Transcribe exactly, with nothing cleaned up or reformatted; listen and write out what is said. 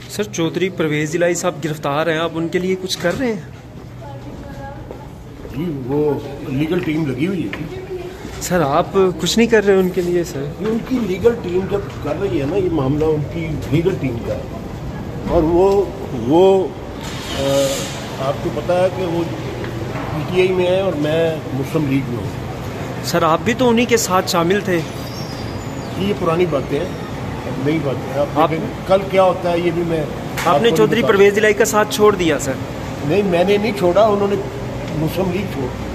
Sir Chaudhary Parvez इलाही साहब गिरफ्तार हैं, आप उनके लिए कुछ कर रहे हैं? जी वो लीगल टीम लगी हुई है। सर आप कुछ नहीं कर रहे उनके लिए? सर ये उनकी लीगल टीम जब कर रही है ना, ये मामला उनकी लीगल टीम का है। और वो वो आ, आपको पता है कि वो पीटीआई में है और मैं मुस्लिम लीग में हूँ। सर आप भी तो उन्हीं के साथ शामिल थे। ये पुरानी बातें हैं, नई बातें हैं। आप, आप कल क्या होता है ये भी मैं आपने चौधरी परवेज इलाही का साथ छोड़ दिया? सर नहीं, मैंने नहीं छोड़ा, उन्होंने मुस्लिम लीग छोड़